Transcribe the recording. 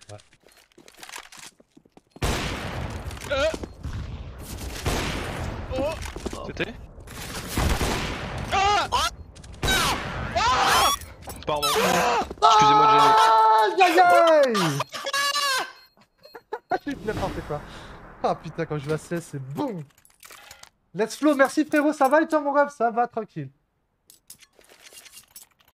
Ouais. Oh. C'était Pardon. Excusez-moi de gêner. Aïe aïe aïe. J'ai fait n'importe quoi. Ah putain, quand je vais à CS, c'est boum. Let's flow, merci frérot, ça va et toi mon rêve? Ça va, tranquille.